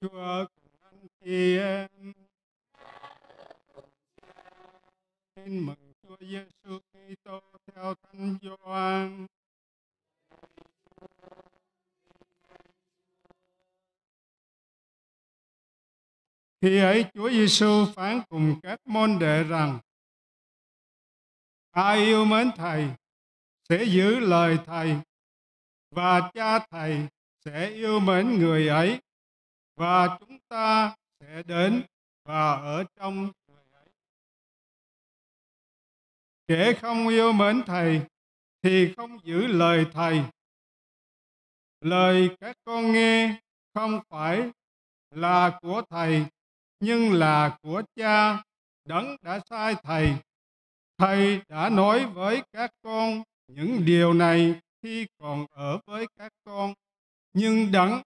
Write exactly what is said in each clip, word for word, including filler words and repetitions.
Chúa cùng anh chị em. Tin mừng Chúa Giêsu Kitô theo Thánh Gioan. Khi ấy Chúa Giêsu phán cùng các môn đệ rằng: ai yêu mến Thầy sẽ giữ lời Thầy, và Cha Thầy sẽ yêu mến người ấy, và chúng ta sẽ đến và ở trong người ấy. Kẻ không yêu mến Thầy thì không giữ lời Thầy. Lời các con nghe không phải là của Thầy, nhưng là của Cha đấng đã sai Thầy. Thầy đã nói với các con những điều này khi còn ở với các con, nhưng đấng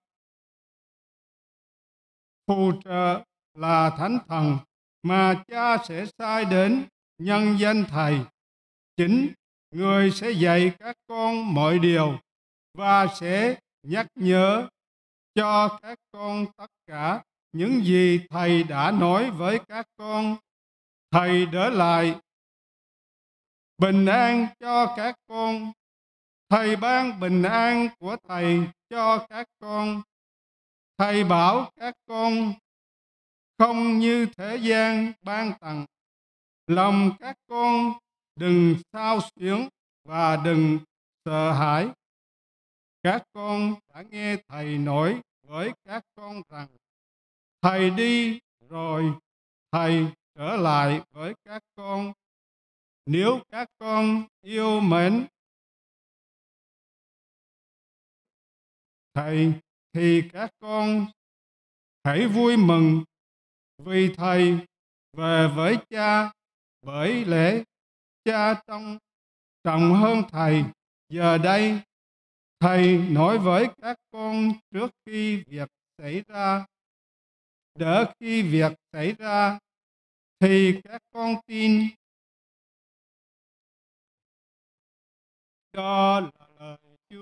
phù trợ là Thánh Thần mà Cha sẽ sai đến nhân danh Thầy. Chính người sẽ dạy các con mọi điều và sẽ nhắc nhớ cho các con tất cả những gì Thầy đã nói với các con. Thầy để lại bình an cho các con. Thầy ban bình an của Thầy cho các con. Thầy bảo các con không như thế gian ban tặng. Lòng các con đừng xao xuyến và đừng sợ hãi. Các con đã nghe Thầy nói với các con rằng Thầy đi rồi Thầy trở lại với các con. Nếu các con yêu mến Thầy thì các con hãy vui mừng vì Thầy về với Cha, bởi lẽ Cha trong trọng hơn Thầy. Giờ đây Thầy nói với các con trước khi việc xảy ra, để khi việc xảy ra thì các con tin. Đó là lời Chúa.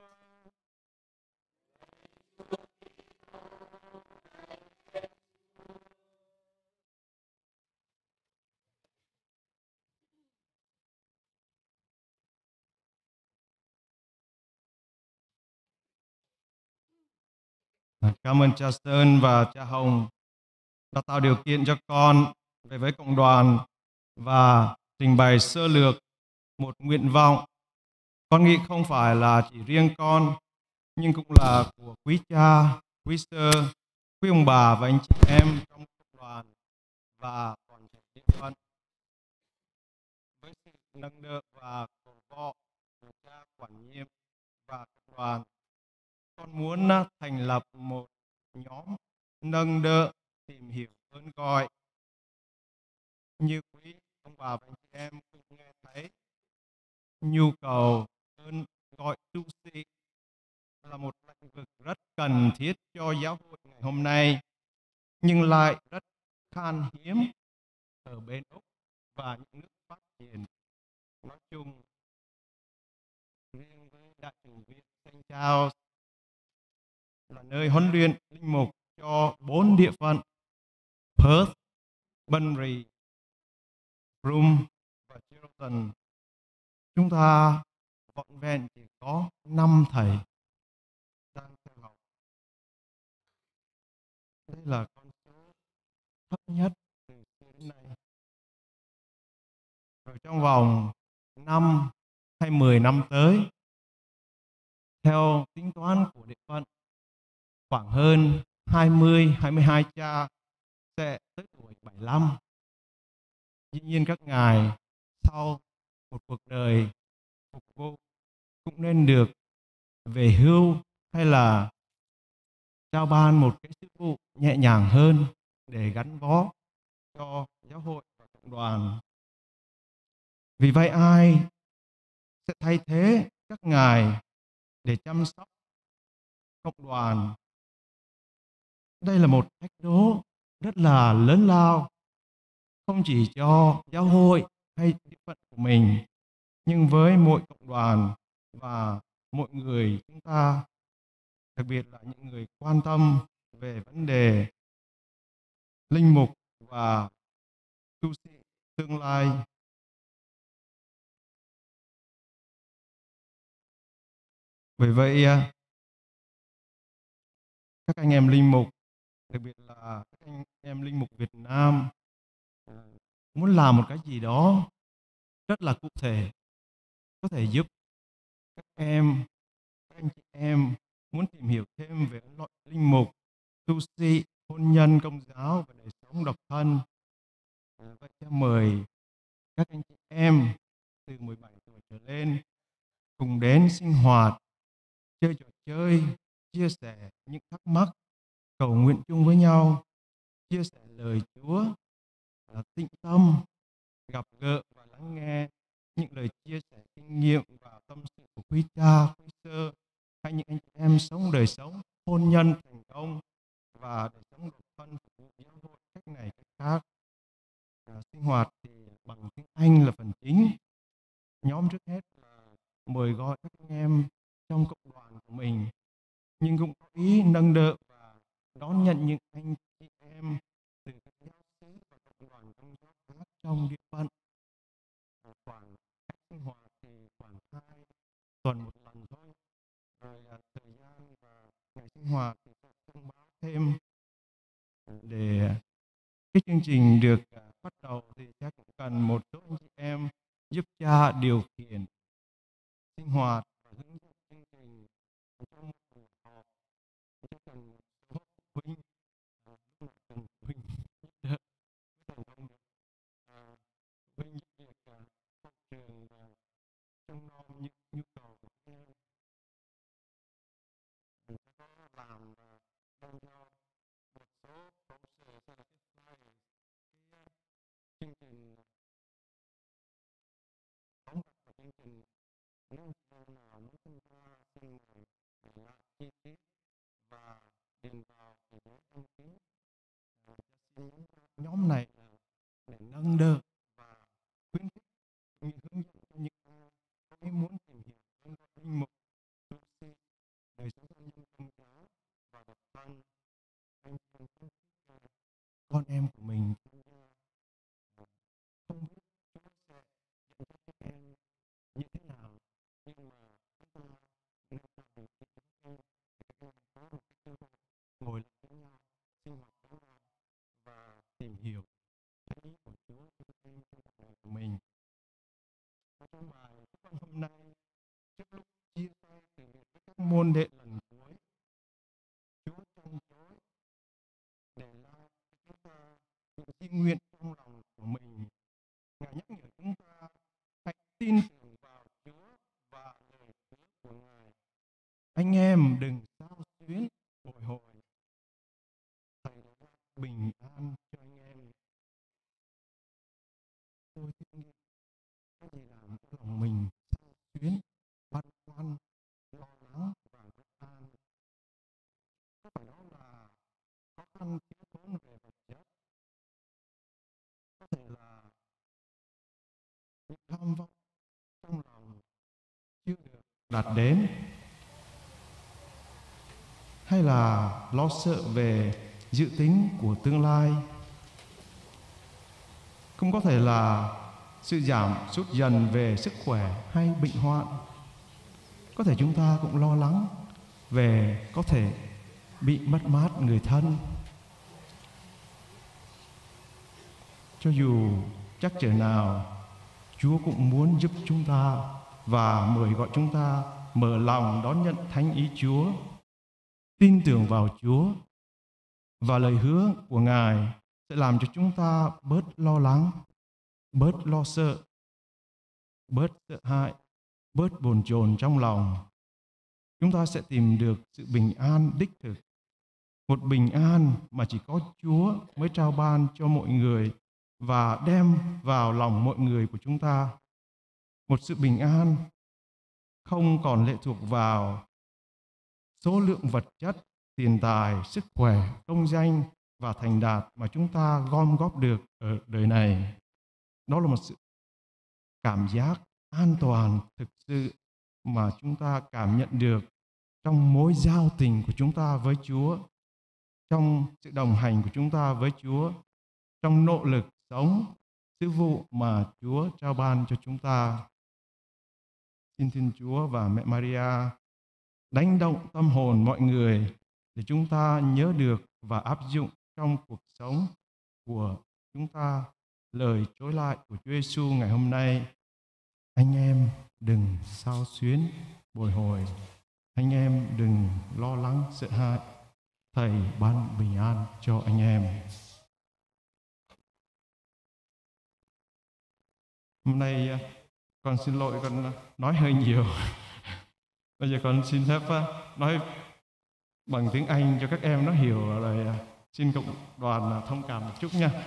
Cảm ơn cha Sơn và cha Hồng đã tạo điều kiện cho con về với cộng đoàn và trình bày sơ lược một nguyện vọng. Con nghĩ không phải là chỉ riêng con, nhưng cũng là của quý cha, quý sơ, quý ông bà và anh chị em trong cộng đoàn và toàn thể địa phận. Với sự nâng đỡ và cổ võ của cha quản nhiệm và cộng đoàn, con muốn thành lập một nhóm nâng đỡ tìm hiểu ơn gọi. Như quý ông bà và anh chị em cũng nghe thấy, nhu cầu ơn gọi tu sĩ là một lĩnh vực rất cần thiết cho giáo hội ngày hôm nay, nhưng lại rất khan hiếm ở bên Úc và những nước phát triển nói chung. Riêng với Đại chủng viện Saint Charles là nơi huấn luyện linh mục cho bốn địa phận Perth, Bunbury, Broome và Geraldton. Chúng ta vọn vẹn chỉ có năm thầy đang theo học. Đây là con số thấp nhất từ xưa đến nay. Rồi trong vòng năm hay mười năm tới, theo tính toán của địa phận, khoảng hơn hai mươi, hai mươi hai cha sẽ tới tuổi bảy mươi lăm. Dĩ nhiên các ngài sau một cuộc đời phục vụ cũng nên được về hưu hay là trao ban một cái chức vụ nhẹ nhàng hơn để gắn bó cho giáo hội và cộng đoàn. Vì vậy ai sẽ thay thế các ngài để chăm sóc cộng đoàn? Đây là một thách đố rất là lớn lao, không chỉ cho giáo hội hay địa phận của mình, nhưng với mỗi cộng đoàn và mọi người chúng ta, đặc biệt là những người quan tâm về vấn đề linh mục và tu sĩ tương lai. Bởi vậy, các anh em linh mục, đặc biệt là các anh em linh mục Việt Nam, muốn làm một cái gì đó rất là cụ thể, có thể giúp các em, các anh chị em muốn tìm hiểu thêm về loại linh mục, tu sĩ, hôn nhân công giáo và đời sống độc thân. Vậy cho mời các anh chị em từ mười bảy tuổi trở lên cùng đến sinh hoạt, chơi trò chơi, chia sẻ những thắc mắc, cầu nguyện chung với nhau, chia sẻ lời Chúa, tĩnh tâm, gặp gỡ và lắng nghe những lời chia sẻ kinh nghiệm và tâm sự của quý cha, quý sơ hay những anh chị em sống đời sống hôn nhân thành công và đời sống độc thân phục vụ giáo hội cách này cách khác. À, sinh hoạt thì bằng tiếng Anh là phần chính. Nhóm trước hết là mời gọi các anh em trong cộng đoàn của mình, nhưng cũng có ý nâng đỡ và đón nhận những anh chị em từ các giáo xứ và cộng đoàn công giáo khác trong địa phận. Khoảng cách sinh hoạt thì khoảng hai tuần một lần thôi. Rồi à, thời gian và ngày sinh hoạt thì sẽ thông báo thêm. Để cái chương trình được à, bắt đầu thì chắc cũng cần một số anh chị em giúp cha điều khiển sinh hoạt và hướng dẫn chương trình trong một buổi họp. Chắc cần một số phụ huynh, à, lúc nào cần phụ huynh giúp đỡ, thành công được. À, phụ huynh giúp việc à, học trường và trông nom những nhu cầu của các em. Mình có làm và đang cho một số phóng sự sẽ là cái slide cái chương trình phóng vật của chương trình. Nếu em nào muốn tham gia xin mời để lại chi tiết và điền vào để đăng ký. À, xin nhóm này là để nâng đỡ và khuyến khích những hướng dẫn cho những ai có ý muốn tìm hiểu về linh mục, tu sĩ, đời sống hôn nhân công giáo và độc thân. Anh khuyến khích con em của mình tham gia. Không biết Chúa sẽ dẫn dắt các em như thế nào, nhưng mà chúng ta nên tạo điều kiện cho các em để các em có một cái cơ hội ngồi lại với nhau, sinh hoạt với nhau và tìm hiểu cái ý của Chúa cho các em trong cuộc đời của mình. Và trong bài phúc âm hôm nay, trước lúc chia tay từ biệt với các môn đệ lần cuối, Chúa trân chối để lại cho chúng ta những di nguyện trong lòng của mình. Ngài nhắc nhở chúng ta hãy tin tưởng vào Chúa và lời hứa của Ngài. Anh em đừng xao xuyến, bồi hồi. Thầy đã ban bình an cho anh em. Tôi thiết nghĩ cái gì làm cho lòng mình xao xuyến, băn khoăn, lo lắng và bất an. Có phải đó là khó khăn thiếu thốn về vật chất? Có thể là những tham vọng trong lòng chưa được đạt đến, hay là lo sợ về dự tính của tương lai? Cũng có thể là sự giảm sút dần về sức khỏe hay bệnh hoạn. Có thể chúng ta cũng lo lắng về có thể bị mất mát người thân. Cho dù trắc trở nào, Chúa cũng muốn giúp chúng ta và mời gọi chúng ta mở lòng đón nhận thánh ý Chúa, tin tưởng vào Chúa, và lời hứa của Ngài sẽ làm cho chúng ta bớt lo lắng, bớt lo sợ, bớt sợ hãi, bớt bồn chồn trong lòng. Chúng ta sẽ tìm được sự bình an đích thực, một bình an mà chỉ có Chúa mới trao ban cho mọi người và đem vào lòng mọi người của chúng ta. Một sự bình an không còn lệ thuộc vào số lượng vật chất, tiền tài, sức khỏe, công danh và thành đạt mà chúng ta gom góp được ở đời này. Đó là một sự cảm giác an toàn thực sự mà chúng ta cảm nhận được trong mối giao tình của chúng ta với Chúa. trong sự đồng hành của chúng ta với Chúa, trong nỗ lực sống sứ vụ mà Chúa trao ban cho chúng ta. Xin Thiên Chúa và Mẹ Maria đánh động tâm hồn mọi người để chúng ta nhớ được và áp dụng trong cuộc sống của chúng ta lời chối lại của Chúa Giêsu ngày hôm nay. Anh em đừng xao xuyến, bồi hồi. Anh em đừng lo lắng, sợ hãi. Thầy ban bình an cho anh em. Hôm nay con xin lỗi, con nói hơi nhiều. Bây giờ con xin phép nói bằng tiếng Anh cho các em nó hiểu, rồi xin cộng đoàn thông cảm một chút nha.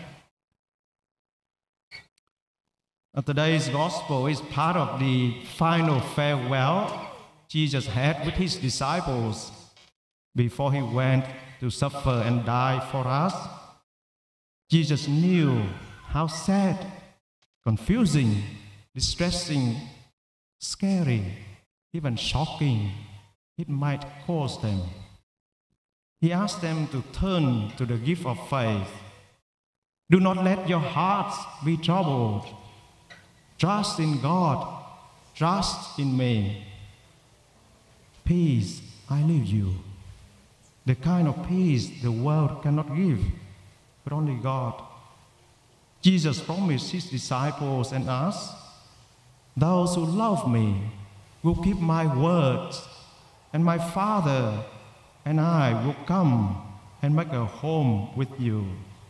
Today's gospel is part of the final farewell Jesus had with his disciples before he went to suffer and die for us. Jesus knew how sad, confusing, distressing, scary, even shocking it might cause them. He asked them to turn to the gift of faith. Do not let your hearts be troubled. Trust in God. Trust in me. Peace I leave you. The kind of peace the world cannot give, but only God. Jesus promised his disciples and us, those who love me will keep my words, and my Father and I will come and make a home with you.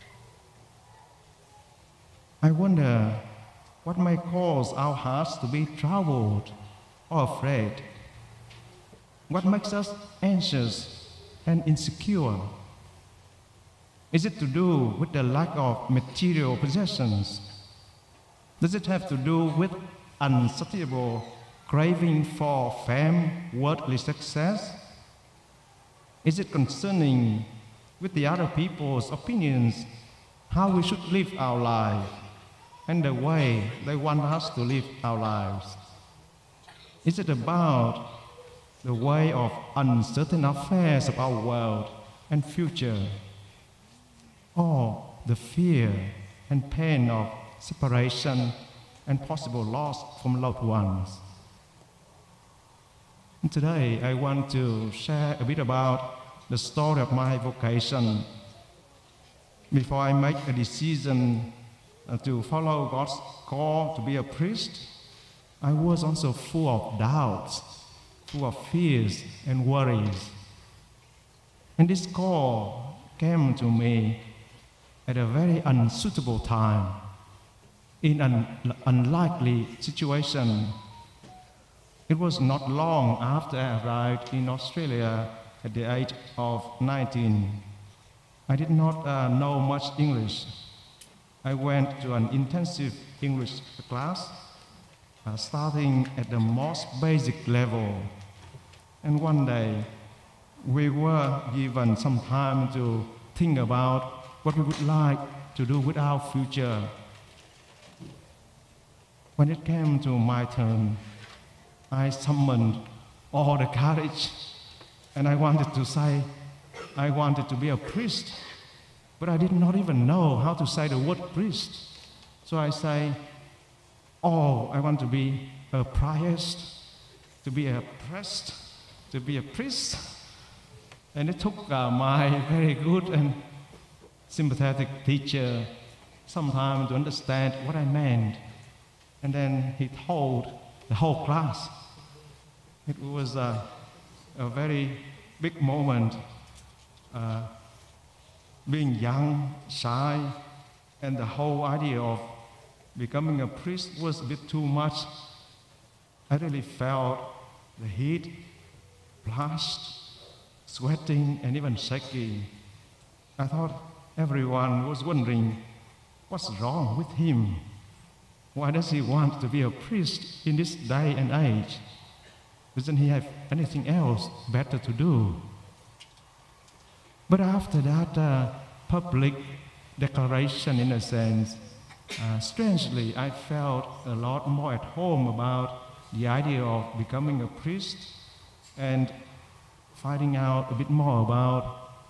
I wonder what may cause our hearts to be troubled or afraid. What makes us anxious and insecure? Is it to do with the lack of material possessions? Does it have to do with unsatiable craving for fame, worldly success? Is it concerning with the other people's opinions, how we should live our life, and the way they want us to live our lives? Is it about the way of uncertain affairs of our world and future, or the fear and pain of separation and possible loss from loved ones? And today I want to share a bit about the story of my vocation. Before I make a decision to follow God's call to be a priest, I was also full of doubts, full of fears and worries. And this call came to me at a very unsuitable time, in an unlikely situation. It was not long after I arrived in Australia at the age of nineteen. I did not uh, know much English. I went to an intensive English class, uh, starting at the most basic level. And one day, we were given some time to think about what we would like to do with our future. When it came to my turn, I summoned all the courage, and I wanted to say, I wanted to be a priest, but I did not even know how to say the word priest. So I say, oh, I want to be a priest, to be a priest, to be a priest. And it took uh, my very good and sympathetic teacher some time to understand what I meant. And then he told the whole class. It was a, a very big moment. Uh, being young, shy, and the whole idea of becoming a priest was a bit too much. I really felt the heat, blushed, sweating, and even shaking. I thought everyone was wondering, what's wrong with him? Why does he want to be a priest in this day and age? Doesn't he have anything else better to do? But after that uh, public declaration, in a sense, uh, strangely, I felt a lot more at home about the idea of becoming a priest and finding out a bit more about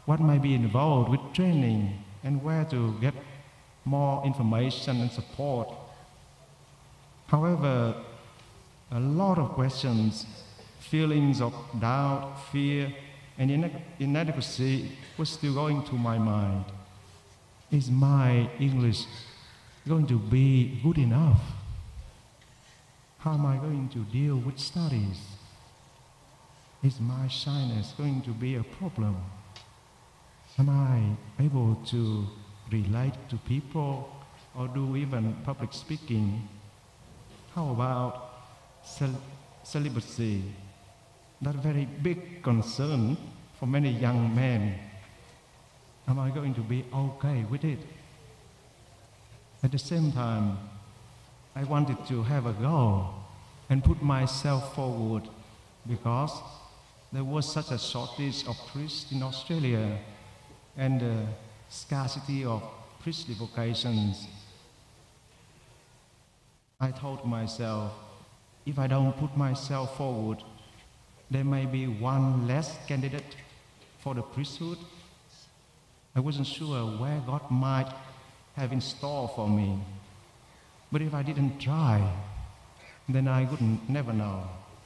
what might be involved with training and where to get more information and support. However, a lot of questions, feelings of doubt, fear, and inadequacy was still going through my mind. Is my English going to be good enough? How am I going to deal with studies? Is my shyness going to be a problem? Am I able to relate to people or do even public speaking? How about cel- celibacy? That very big concern for many young men. Am I going to be okay with it? At the same time, I wanted to have a goal and put myself forward because there was such a shortage of priests in Australia and the scarcity of priestly vocations. I told myself, if I don't put myself forward, there may be one less candidate for the priesthood. I wasn't sure where God might have in store for me. But if I didn't try, then I wouldn't never know.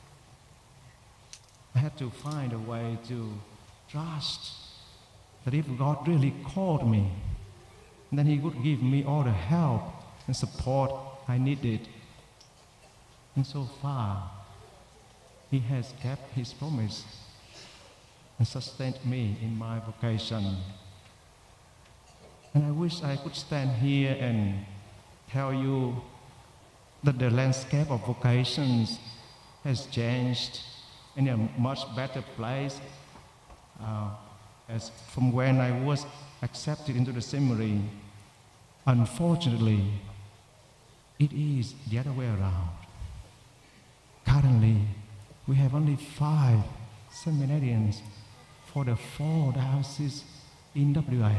I had to find a way to trust that if God really called me, then He would give me all the help and support I needed. And so far, He has kept His promise and sustained me in my vocation. And I wish I could stand here and tell you that the landscape of vocations has changed in a much better place uh, as from when I was accepted into the seminary. Unfortunately, it is the other way around. Currently, we have only five seminarians for the four dioceses in W A.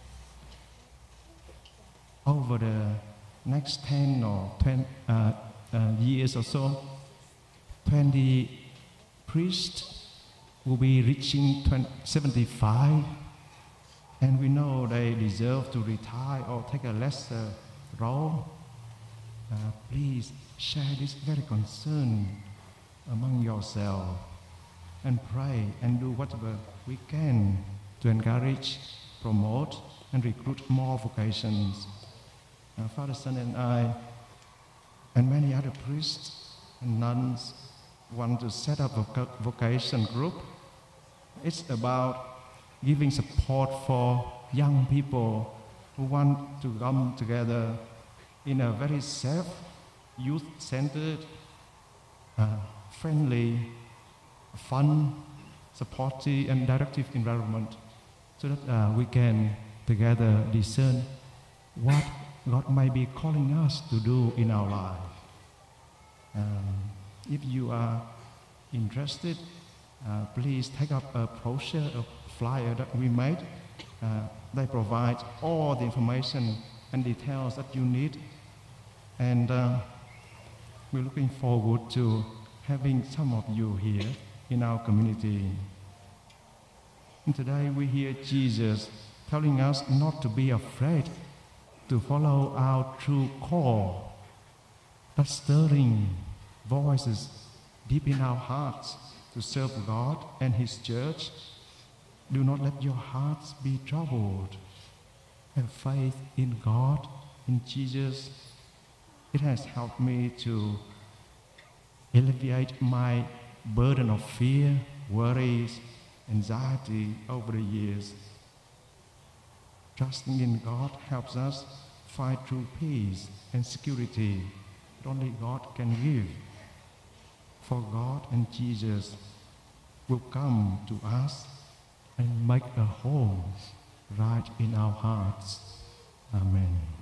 Over the next ten or twenty uh, uh, years or so, twenty priests will be reaching seventy-five, and we know they deserve to retire or take a lesser role. Uh, please share this very concern among yourselves and pray and do whatever we can to encourage, promote, and recruit more vocations. Uh, Father, Son, and I, and many other priests and nuns want to set up a voc- vocation group. It's about giving support for young people who want to come together in a very safe, youth-centered, uh, friendly, fun, supportive, and directive environment so that uh, we can together discern what God might be calling us to do in our life. Um, if you are interested, uh, please take up a brochure, a flyer that we made. Uh, they provide all the information and details that you need. And uh, we're looking forward to having some of you here in our community. And today we hear Jesus telling us not to be afraid, to follow our true call, that stirring voices deep in our hearts to serve God and His church. Do not let your hearts be troubled. Have faith in God, in Jesus. It has helped me to alleviate my burden of fear, worries, anxiety over the years. Trusting in God helps us find true peace and security that only God can give. For God and Jesus will come to us and make a home right in our hearts. Amen.